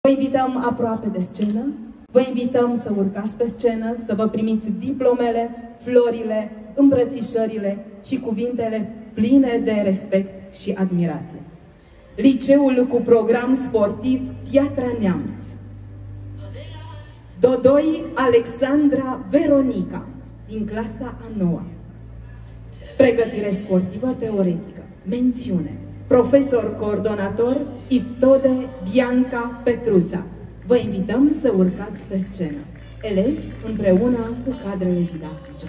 Vă invităm aproape de scenă, vă invităm să urcați pe scenă, să vă primiți diplomele, florile, îmbrățișările și cuvintele pline de respect și admirație. Liceul cu program sportiv Piatra Neamț. Dodoi Alexandra Veronica, din clasa a 9-a. Pregătire sportivă teoretică. Mențiune. Profesor coordonator Iftode Bianca Petruța. Vă invităm să urcați pe scenă. Elevi împreună cu cadrele didactice.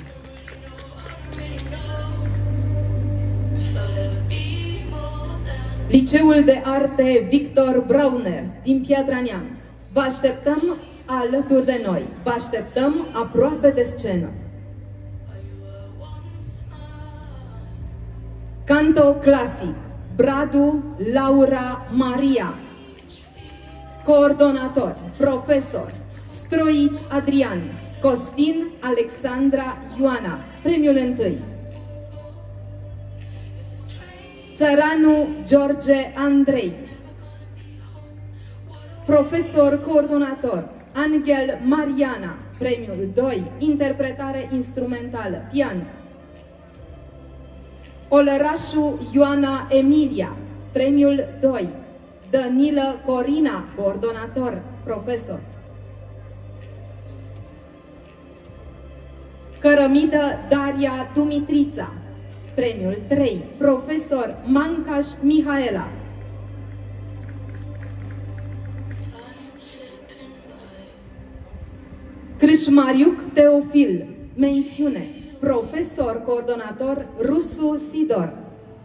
Liceul de Arte Victor Brauner din Piatra Neamț. Vă așteptăm alături de noi. Vă așteptăm aproape de scenă. Canto clasic. Bradu Laura Maria. Coordonator, profesor Stroici Adrian, Costin Alexandra Ioana, premiul 1. Țăranu George Andrei. Profesor coordonator Angel Mariana, premiul 2, interpretare instrumentală, pian. Olărașu Ioana Emilia, premiul 2. Danilă Corina, coordonator, profesor. Cărămidă Daria Dumitrița, premiul 3. Profesor Mancaș Mihaela. Crâșmariuc Teofil, mențiune. Profesor coordonator Rusu Sidor.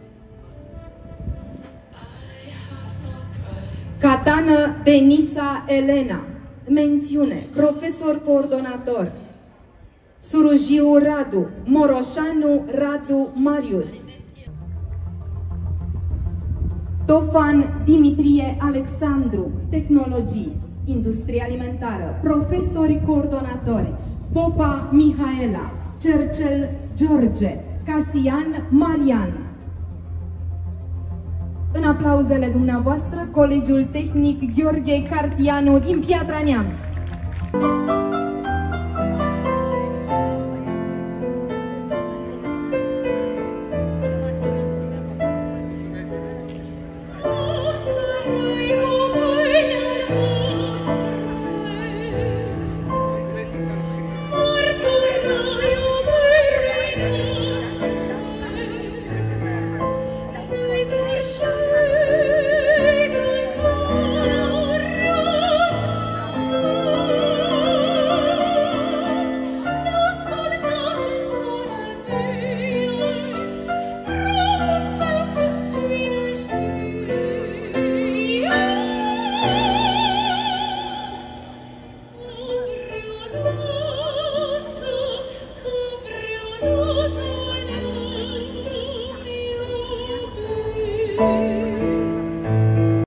Catană Denisa Elena, mențiune. Profesor coordonator Surujiu Radu, Moroșanu Radu Marius. Tofan Dimitrie Alexandru, tehnologii, industrie alimentară. Profesori coordonatori Popa Mihaela, Cercel George, Casian Marian. În aplauzele dumneavoastră, Colegiul Tehnic Gheorghe Cartianu din Piatra Neamț.